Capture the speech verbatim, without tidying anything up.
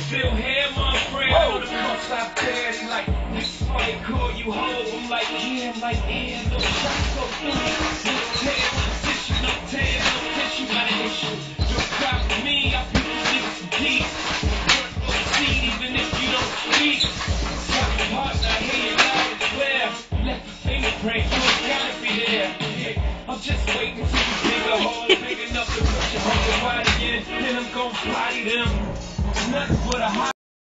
still here, my friend. On the cross I bear, they like, this might call you home. I'm like, yeah, I'm like, yeah, no shots go through. No tear, no tissue, no tear, no tissue, got an issue. Don't cry for me, I pick you niggas some peace. Work no seed, even if you don't speak. Stop your heart, I hear you loud and clear. Left the fingerprint, you ain't gotta be there. Yeah, I'm just waiting till you dig a hole big enough to put your whole body in. Then I'm gon' body them. Nothing but a hot